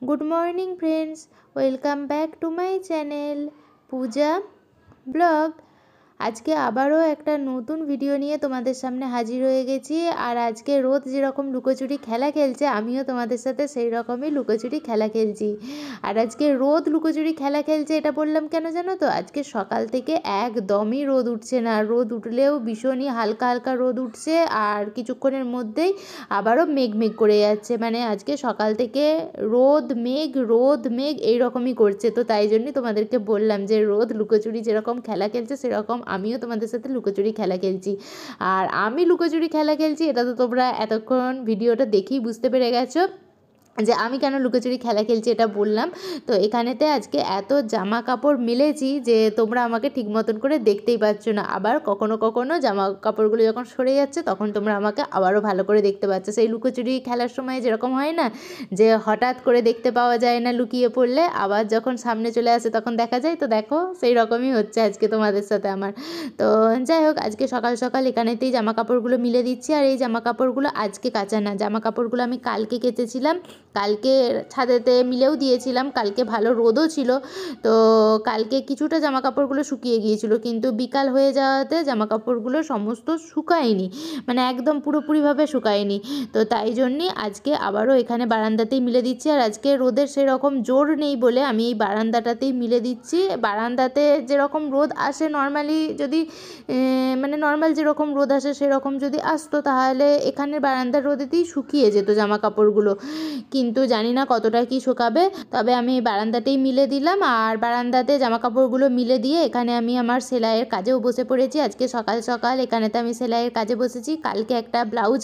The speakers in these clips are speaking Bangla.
Good morning friends, welcome back to my channel Pooja blog. आज के आबारो एक नतून भिडियो निये तोमादेर सामने हाजिर हो गेছি। और आज के रोद जेरकम लुकोचुरी खेला खेलছে आमिও তোমাদের সাথে সেই রকমই লুকোচুরি খেলা খেলছি। আর আজকে রোদ লুকোচুরি খেলা খেলছে এটা বললাম কেন জানো তো, আজকে সকাল থেকে একদমই রোদ উঠছে না। রোদ উঠলেও ভীষণই হালকা হালকা রোদ উঠছে আর কিছুক্ষণের মধ্যেই আবারও মেঘ মেঘ করে যাচ্ছে। মানে আজকে সকাল থেকে রোদ মেঘ এইরকমই করছে। তো তাই জন্যই তোমাদেরকে বললাম যে রোদ লুকোচুরি যেরকম খেলা খেলছে সেরকম আমিও তোমাদের সাথে লুকোচুরি খেলা খেলছি। আর আমি লুকোচুরি খেলা খেলছি এটা তো তোমরা এতক্ষণ ভিডিওটা দেখেই বুঝতে পেরে গেছো যে আমি কেন লুকোচুরি খেলা খেলছি এটা বললাম। তো এখানেতে আজকে এত জামা কাপড় মিলেছি যে তোমরা আমাকে ঠিক মতন করে দেখতেই পাচ্ছ না। আবার কখনো কখনো জামা কাপড়গুলো যখন সরে যাচ্ছে তখন তোমরা আমাকে আবারও ভালো করে দেখতে পাচ্ছ। সেই লুকোচুরি খেলার সময় যেরকম হয় না যে হঠাৎ করে দেখতে পাওয়া যায় না লুকিয়ে পড়লে, আবার যখন সামনে চলে আসে তখন দেখা যায়। তো দেখো সেই রকমই হচ্ছে আজকে তোমাদের সাথে আমার। তো যাই হোক, আজকে সকাল সকাল এখানেতেই জামা কাপড়গুলো মিলে দিচ্ছি। আর এই জামা কাপড়গুলো আজকে কাচা না, জামা কাপড়গুলো আমি কালকে কেচেছিলাম, কালকে ছাদেতে মিলেও দিয়েছিলাম। কালকে ভালো রোদও ছিল, তো কালকে কিছুটা জামা কাপড়গুলো শুকিয়ে গিয়েছিল, কিন্তু বিকাল হয়ে যাওয়াতে জামা কাপড়গুলো সমস্ত শুকায়নি, মানে একদম পুরোপুরিভাবে শুকায়নি। তো তাই জন্যই আজকে আবারও এখানে বারান্দাতেই মিলে দিচ্ছি। আর আজকে রোদের সেরকম জোর নেই বলে আমি এই বারান্দাটাতেই মিলে দিচ্ছি। বারান্দাতে যেরকম রোদ আসে নর্মালি, যদি মানে নর্মাল যেরকম রোদ আসে সেরকম যদি আসতো তাহলে এখানে বারান্দার রোদেতেই শুকিয়ে যেত জামা কাপড়গুলো, কিন্তু জানি না কতটা কি শুকাবে। তবে আমি বারান্দাতেই মিলে দিলাম। আর বারান্দাতে জামা কাপড়গুলো মিলে দিয়ে এখানে আমি আমার সেলাইয়ের কাজেও বসে পড়েছি। আজকে সকাল সকাল এখানেতে আমি সেলাইয়ের কাজে বসেছি। কালকে একটা ব্লাউজ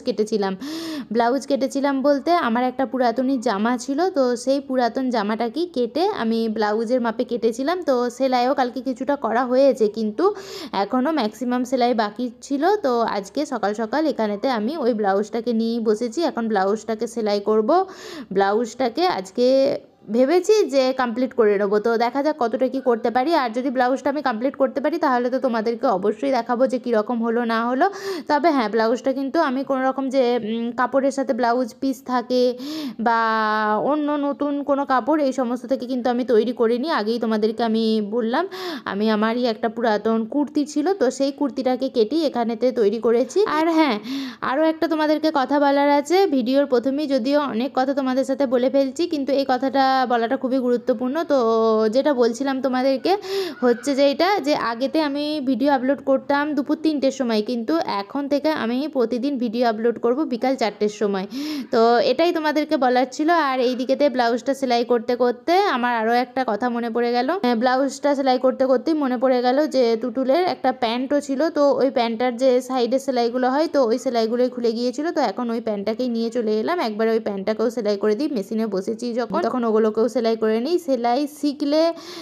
কেটেছিলাম বলতে আমার একটা পুরাতনী জামা ছিল, তো সেই পুরাতন জামাটাকে কেটে আমি ব্লাউজের মাপে কেটেছিলাম। তো সেলাইও কালকে কিছুটা করা হয়েছে, কিন্তু এখনও ম্যাক্সিমাম সেলাই বাকি ছিল। তো আজকে সকাল সকাল এখানেতে আমি ওই ব্লাউজটাকে নিয়েই বসেছি। এখন ব্লাউজটাকে সেলাই করব। ব্লাউজটাকে আজকে ভেবেছি যে কমপ্লিট করে নেবো। তো দেখা যাক কতটা কি করতে পারি। আর যদি ব্লাউজটা আমি কমপ্লিট করতে পারি তাহলে তো তোমাদেরকে অবশ্যই দেখাবো যে কীরকম হলো না হলো। তবে হ্যাঁ, ব্লাউজটা কিন্তু আমি কোনো রকম যে কাপড়ের সাথে ব্লাউজ পিস থাকে বা অন্য নতুন কোনো কাপড় এই সমস্ত থেকে কিন্তু আমি তৈরি করিনি। আগেই তোমাদেরকে আমি বললাম আমি আমারই একটা পুরাতন কুর্তি ছিল, তো সেই কুর্তিটাকে কেটেই এখানেতে তৈরি করেছি। আর হ্যাঁ, আরও একটা তোমাদেরকে কথা বলার আছে। ভিডিওর প্রথমেই যদিও অনেক কথা তোমাদের সাথে বলে ফেলছি, কিন্তু এই কথাটা বলাটা খুবই গুরুত্বপূর্ণ। তো যেটা বলছিলাম তোমাদেরকে হচ্ছে যে এটা যে আগেতে আমি ভিডিও আপলোড করতাম দুপুর 3টের সময়, কিন্তু এখন থেকে আমি প্রতিদিন ভিডিও আপলোড করব বিকাল 4টের সময়। তো এটাই তোমাদেরকে বলার ছিল। আর এই দিকেতে ব্লাউজটা সেলাই করতে করতে আমার আরও একটা কথা মনে পড়ে গেল। ব্লাউজটা সেলাই করতে করতেই মনে পড়ে গেল যে টুটুলের একটা প্যান্টও ছিল, তো ওই প্যান্টটার যে সাইডে সেলাইগুলো হয় তো ওই সেলাইগুলোই খুলে গিয়েছিল। তো এখন ওই প্যান্টটাকেই নিয়ে চলে এলাম, একবার ওই প্যান্টটাকেও সেলাই করে দিই। মেশিনে বসেছি যখন তখন ওগুলোকেও সেলাই করে নিই। সেলাই শিখলে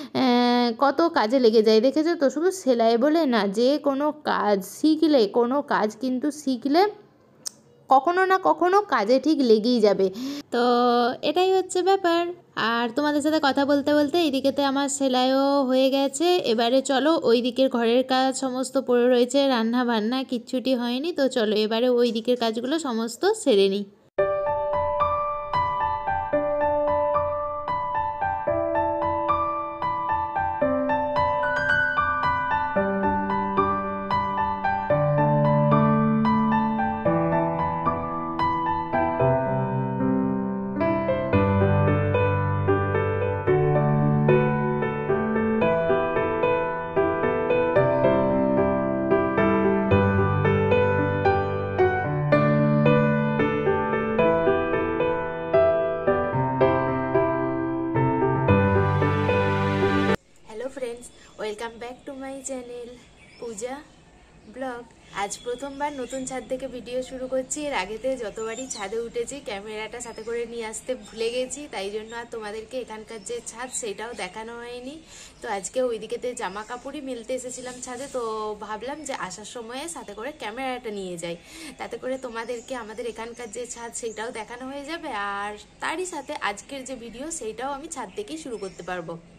কত কাজে লেগে যায় দেখেছো তো। শুধু সেলাই বলে না, যে কোনো কাজ শিখলে, কোনো কাজ কিন্তু শিখলে কখনো না কখনো কাজে ঠিক লেগেই যাবে। তো এটাই হচ্ছে ব্যাপার। আর তোমাদের সাথে কথা বলতে বলতে এইদিকেতে আমার সেলাইও হয়ে গেছে। এবারে চলো ওই দিকের ঘরের কাজ সমস্ত পড়ে রয়েছে, রান্না বান্না কিচ্ছুটি হয়নি। তো চলো এবারে ওই দিকের কাজগুলো সমস্ত সেরে নিই। Friends, welcome back to my channel Pooja blog. आज प्रथमबार नतून छाद থেকে ভিডিও শুরু করছি। এর আগেতে যতবারই ছাদে উঠেছি ক্যামেরাটা সাথে করে নিয়ে আসতে ভুলে গেছি, তাই জন্য আর তোমাদেরকে এখানকার যে ছাদ সেটাও দেখানো হয়নি। তো আজকে ওইদিকেতে জামা কাপড়ই মেলতে এসেছিলাম ছাদে, তো ভাবলাম যে আসার সময়ে সাথে করে ক্যামেরাটা নিয়ে যাই, তাতে করে তোমাদেরকে আমাদের এখানকার যে ছাদ সেটাও দেখানো হয়ে যাবে, আর তারই সাথে আজকের যে ভিডিও সেইটাও আমি ছাদ থেকেই শুরু করতে পারবো।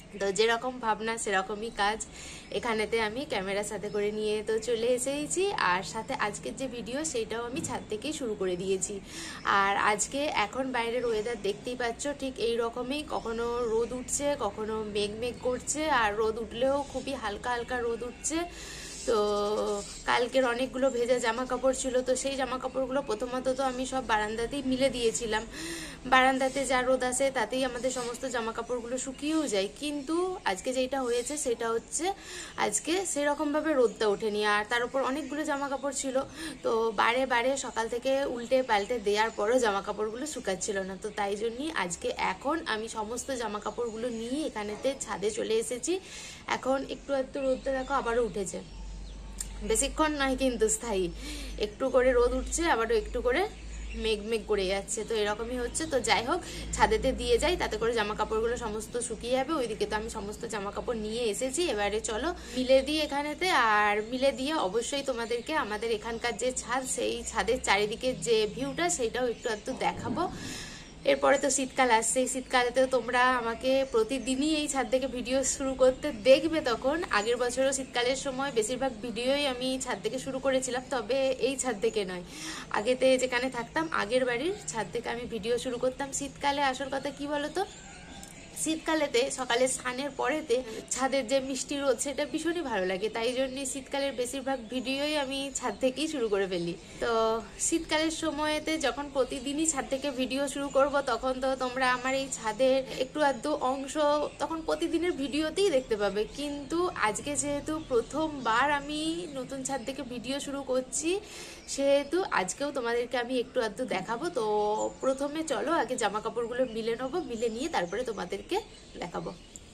তো যেরকম ভাবনা সেরকমই কাজ। এখানেতে আমি ক্যামেরার সাথে করে নিয়ে তো চলে এসেছি, আর সাথে আজকের যে ভিডিও সেইটাও আমি ছাদ থেকেই শুরু করে দিয়েছি। আর আজকে এখন বাইরের ওয়েদার দেখতেই পাচ্ছ, ঠিক এই রকমই, কখনো রোদ উঠছে, কখনো মেঘ মেঘ করছে, আর রোদ উঠলেও খুবই হালকা হালকা রোদ উঠছে। তো কালকের অনেকগুলো ভেজা জামা কাপড় ছিল, তো সেই জামা কাপড়গুলো প্রথমত তো আমি সব বারান্দাতেই মিলে দিয়েছিলাম। বারান্দাতে যা রোদ আসে তাতেই আমাদের সমস্ত জামা কাপড়গুলো শুকিয়েও যায়, কিন্তু আজকে যেটা হয়েছে সেটা হচ্ছে আজকে সেরকমভাবে রোদটা ওঠেনি, আর তার উপর অনেকগুলো জামা কাপড় ছিল। তো বারে বারে সকাল থেকে উল্টে পাল্টে দেওয়ার পরও জামা কাপড়গুলো শুকাচ্ছিল না। তো তাই জন্যই আজকে এখন আমি সমস্ত জামা কাপড়গুলো নিয়ে এখানেতে ছাদে চলে এসেছি। এখন একটু রোদটা দেখো আবারও উঠেছে, বেশিক্ষণ নয় কিন্তু স্থায়ী, একটু করে রোদ উঠছে আবারও একটু করে মেঘ মেঘ করে যাচ্ছে। তো এরকমই হচ্ছে। তো যাই হোক, ছাদেতে দিয়ে যাই, তাতে করে জামা কাপড়গুলো সমস্ত শুকিয়ে যাবে। ওইদিকে তো আমি সমস্ত জামা কাপড় নিয়ে এসেছি, এবারে চলো মিলে দিই এখানেতে। আর মিলে দিয়ে অবশ্যই তোমাদেরকে আমাদের এখানকার যে ছাদ, সেই ছাদের চারিদিকে যে ভিউটা সেইটাও একটু দেখাবো। এরপরে তো শীতকাল আসছে, এই শীতকালেতেও তোমরা আমাকে প্রতিদিনই এই ছাদ থেকে ভিডিও শুরু করতে দেখবে। তখন আগের বছরও শীতকালের সময় বেশিরভাগ ভিডিওই আমি ছাদ থেকে শুরু করেছিলাম, তবে এই ছাদ থেকে নয়, আগেতে যেখানে থাকতাম আগের বাড়ির ছাদ থেকে আমি ভিডিও শুরু করতাম। শীতকালে আসল কথা কি বলতো, শীতকালেতে সকালে স্নানের পরেতে ছাদের যে মিষ্টি রোদ সেটা ভীষণই ভালো লাগে, তাই জন্যই শীতকালের বেশিরভাগ ভিডিওই আমি ছাদ থেকেই শুরু করে ফেলি। তো শীতকালের সময়তে যখন প্রতিদিনই ছাদ থেকে ভিডিও শুরু করব, তখন তো তোমরা আমার এই ছাদের একটু আধটু অংশ তখন প্রতিদিনের ভিডিওতেই দেখতে পাবে। কিন্তু আজকে যেহেতু প্রথমবার আমি নতুন ছাদ থেকে ভিডিও শুরু করছি, সেহেতু আজকেও তোমাদেরকে আমি একটু আধটু দেখাবো। তো প্রথমে চলো আগে জামা কাপড়গুলো মিলে নেবো, মিলে নিয়ে তারপরে তোমাদেরকে দেখাবো।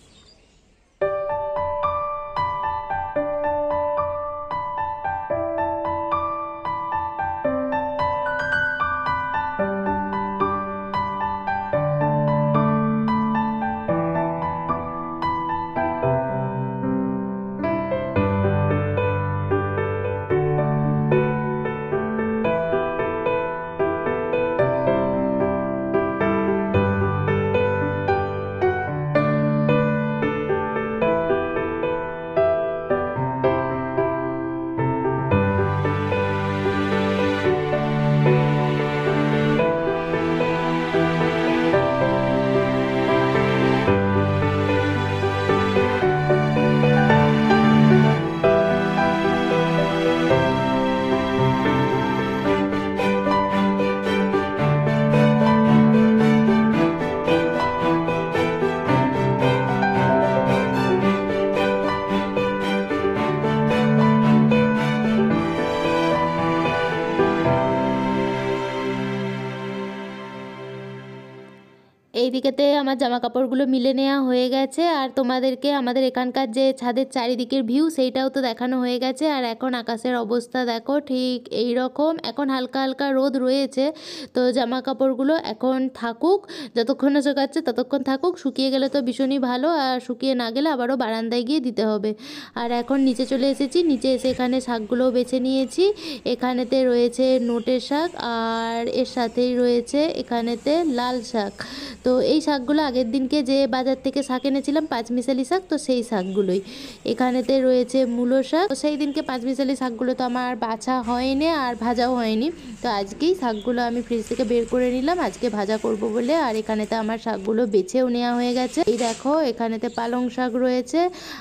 এই দিকেতে আমার জামা কাপড়গুলো মিলে নেওয়া হয়ে গেছে, আর তোমাদেরকে আমাদের এখানকার যে ছাদের চারিদিকের ভিউ সেইটাও তো দেখানো হয়ে গেছে। আর এখন আকাশের অবস্থা দেখো ঠিক এই রকম, এখন হালকা হালকা রোদ রয়েছে। তো জামা কাপড়গুলো এখন থাকুক, যতক্ষণ না শুকাচ্ছে ততক্ষণ থাকুক, শুকিয়ে গেলে তো ভীষণই ভালো, আর শুকিয়ে না গেলে আবারও বারান্দায় গিয়ে দিতে হবে। আর এখন নিচে চলে এসেছি, নিচে এসে এখানে শাকগুলোও বেছে নিয়েছি। এখানেতে রয়েছে নোটের শাক, আর এর সাথেই রয়েছে এখানেতে লাল শাক। তো এই শাকগুলো আগের দিনকে যে বাজার থেকে শাক এনেছিলাম পাঁচমিশালি শাক, তো সেই শাকগুলোই। এখানেতে রয়েছে মূলো শাক, তো সেই দিনকে পাঁচমিশালি শাকগুলো তো আমার বাছা হয়নি আর ভাজাও হয়নি, তো আজকেই শাকগুলো আমি ফ্রিজ থেকে বের করে নিলাম আজকে ভাজা করব বলে। আর এখানেতে আমার শাকগুলো বেছেও নেওয়া হয়ে গেছে। এই দেখো এখানেতে পালং শাক রয়েছে,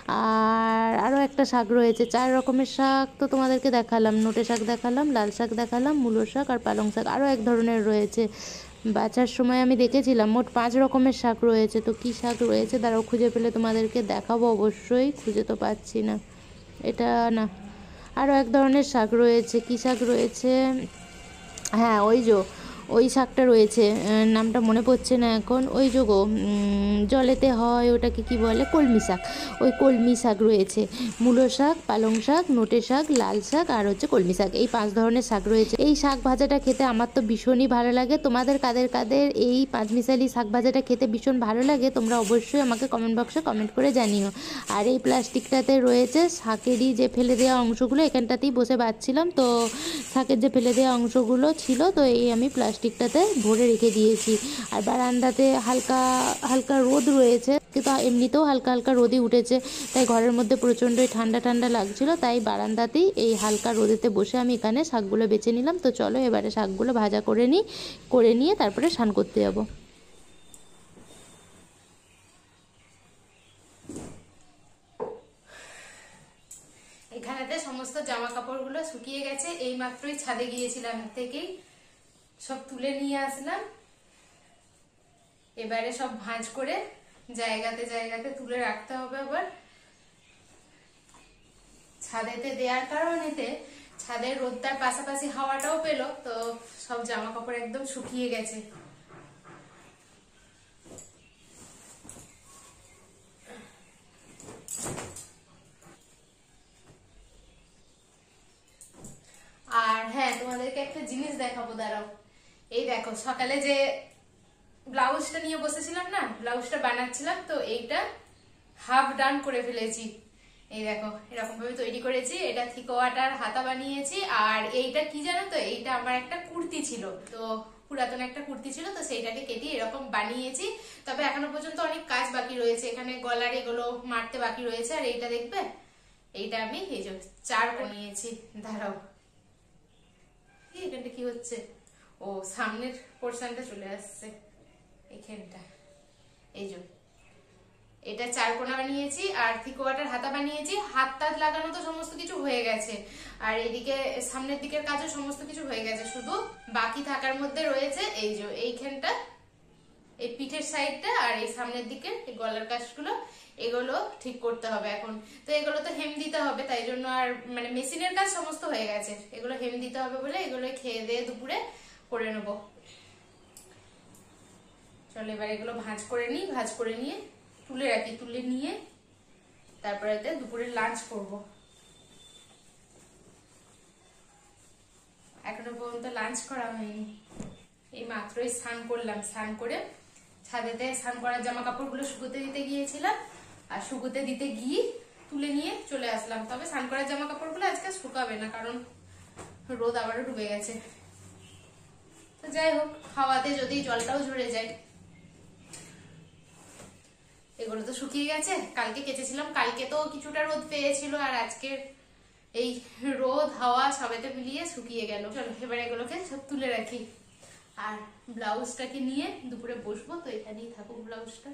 আর আরও একটা শাক রয়েছে, 4 রকমের শাক তো তোমাদেরকে দেখালাম। নোটে শাক দেখালাম, লাল শাক দেখালাম, মূলো শাক আর পালং শাক, আরও এক ধরনের রয়েছে। বাছার সময় আমি দেখেছিলাম মোট 5 রকমের শাক রয়েছে। তো কী শাক রয়েছে দাঁড়াও, খুঁজে পেলে তোমাদেরকে দেখাবো অবশ্যই, খুঁজে তো পাচ্ছি না, এটা না, আরও এক ধরনের শাক রয়েছে। কী শাক রয়েছে, হ্যাঁ ওই শাকটা রয়েছে, নামটা মনে পড়ছে না এখন, ওই যে গো জলেতে হয় ওটাকে কি বলে, কলমি শাক, ওই কলমি শাক রয়েছে। মূলো শাক, পালং শাক, নোটে শাক, লাল শাক আর হচ্ছে কলমি শাক, এই 5 ধরনের শাক রয়েছে। এই শাক ভাজাটা খেতে আমার তো ভীষণই ভালো লাগে। তোমাদের কাদের কাদের এই পাঁচমিশালি শাক ভাজাটা খেতে ভীষণ ভালো লাগে তোমরা অবশ্যই আমাকে কমেন্ট বক্সে কমেন্ট করে জানিও। আর এই প্লাস্টিকটাতে রয়েছে শাকেরই যে ফেলে দেওয়া অংশগুলো, এখানটাতেই বসে বাঁচছিলাম, তো শাকের যে ফেলে দেওয়া অংশগুলো ছিল, তো এই আমি প্লাস্টিকটাতে ভরে রেখে দিয়েছি। আর বারান্দাতে হালকা হালকা রোদ রয়েছে, আজকে তো এমনিতেও হালকা হালকা রোদই উঠেছে, তাই ঘরের মধ্যে প্রচণ্ডই ঠান্ডা ঠান্ডা লাগছিল, তাই বারান্দাতেই এই হালকা রোদেতে বসে আমি এখানে শাকগুলো বেছে নিলাম। তো চলো এবারে শাকগুলো ভাজা করে নিয়ে তারপরে স্নান করতে যাব। এখানেতে সমস্ত জামা কাপড়গুলো শুকিয়ে গেছে, এই মাত্রই ছাদে গিয়েছিলাম, থেকেই সব তুলে নিয়ে আসলাম। এবারে সব ভাঁজ করে জায়গাতে জায়গাতে তুলে রাখতে হবে। আবার ছাদেতে দেওয়ার কারণেতে ছাদের রোদটার পাশাপাশি হাওয়াটাও পেলো, তো সব জামা কাপড় একদম শুকিয়ে গেছে। আর হ্যাঁ, তোমাদেরকে একটা জিনিস দেখাবো, দাঁড়াও। এই দেখো, সকালে যে ব্লাউজটা নিয়ে বসেছিলাম না, ব্লাউজটা বানাচ্ছিলাম, তো এইটা হাফ ডান করে ফেলেছি। এই দেখো, এরকম ভাবে তৈরি করেছি। এটা থিকোয়াটার হাতা বানিয়েছি। আর এইটা কি জানো তো, এইটা আমার একটা কুর্তি ছিল, তো পুরাতন একটা কুর্তি ছিল, তো সেইটাকে কেটে এরকম বানিয়েছি। তবে এখনো পর্যন্ত অনেক কাজ বাকি রয়েছে, এখানে গলার এগুলো মারতে বাকি রয়েছে। আর এইটা দেখবে, এইটা আমি এই যে 4 বানিয়েছি। দাঁড়াও, এখানটা কি হচ্ছে, ও সামনের পোর্শনটা চলে আসছে এখানটা। এই যে এটা 4 কোণা বানিয়েছি আর থিকোয়াটার হাতা বানিয়েছি। হাত টাত লাগানো তো সমস্ত কিছু হয়ে গেছে, আর এইদিকে সামনের দিকের কাজও সমস্ত কিছু হয়ে গেছে। শুধু বাকি থাকার মধ্যে রয়েছে এই যে এইখানটা, এই পিঠের সাইডটা, আর এই সামনের দিকে এই গলার কাজগুলো, এগুলো ঠিক করতে হবে এখন। তো এগুলো তো হেম দিতে হবে, তাই জন্য আর মানে মেশিনের কাজ সমস্ত হয়ে গেছে, এগুলো হেম দিতে হবে বলে এগুলো খেয়ে দিয়ে দুপুরে করে নেব। চলো এবার এগুলো ভাঁজ করে নিই, ভাঁজ করে নিয়ে তুলে রাখি, তুলে নিয়ে তারপরে দুপুরে লাঞ্চ করব। এখনো পর্যন্ত লাঞ্চ করা হয়নি, এই মাত্রই স্নান করলাম। স্নান করে ছাদেতে স্নান করার জামা কাপড়গুলো শুকোতে দিতে গিয়েছিলাম, আর শুকোতে দিতে গিয়ে তুলে নিয়ে চলে আসলাম। তবে স্নান করার জামা কাপড়গুলো আজকে শুকাবে না, কারণ রোদ আবারও ডুবে গেছে। তো যাই হোক, হাওয়াতে যদি জলটাও ঝরে যায়। এগুলো তো শুকিয়ে গেছে, কালকে কেচেছিলাম, কালকে তো কিছুটা রোদ পেয়েছিল, আর আজকে এই রোদ হাওয়া সবেতে মিলিয়ে শুকিয়ে গেল। চলো এবার এগুলোকে সব তুলে রাখি। আর ব্লাউজটাকে নিয়ে দুপুরে বসবো, তো এখানেই থাকুক ব্লাউজটা।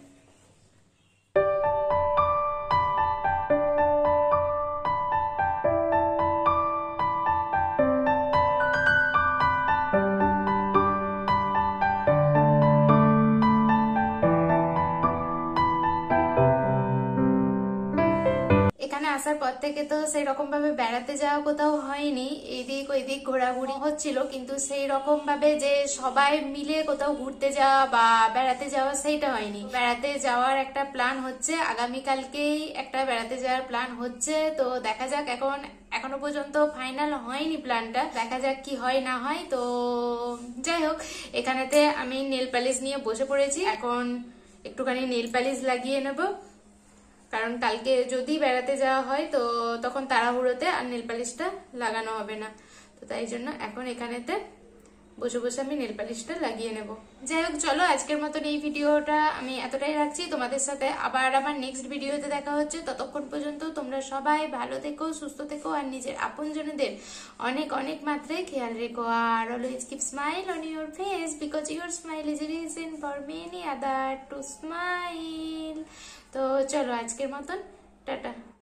আসার পর থেকে তো সেই রকম ভাবে বেড়াতে যাওয়া কোথাও হয়নি, এইদিক ওইদিক ঘোরাঘুরি হচ্ছিল, কিন্তু সেই রকম ভাবে যে সবাই মিলে কোথাও ঘুরতে যাওয়া বা বেড়াতে যাওয়া সেইটা হয়নি। বেড়াতে যাওয়ার একটা প্ল্যান হচ্ছে, আগামীকালকেই একটা বেড়াতে যাওয়ার প্ল্যান হচ্ছে। তো দেখা যাক, এখনো পর্যন্ত ফাইনাল হয়নি প্ল্যানটা, দেখা যাক কি হয় না হয়। তো যাই হোক, এখানেতে আমি নেল পালিশ নিয়ে বসে পড়েছি, এখন একটুখানি নেল পালিশ লাগিয়ে নেব, কারণ কালকে যদি বেড়াতে যাওয়া হয় তো তখন তাড়াহুড়োতে আর নেল পালিশটা লাগানো হবে না। তো তাই জন্য এখন এখানেতে বসে বসে আমি নেল পালিশটা লাগিয়ে নেব। যাই হোক, চলো আজকের মতন এই ভিডিওটা আমি এতটাই রাখছি। তোমাদের সাথে আবার আমার নেক্সট ভিডিওতে দেখা হচ্ছে। ততক্ষণ পর্যন্ত তোমরা সবাই ভালো থেকো, সুস্থ থেকো, আর নিজের আপনজনদের অনেক অনেক মাত্রায় খেয়াল রেখো। আর always keep smile on your face, because your smile is a reason for many other to smile. তো চলো আজকের মতন টাটা।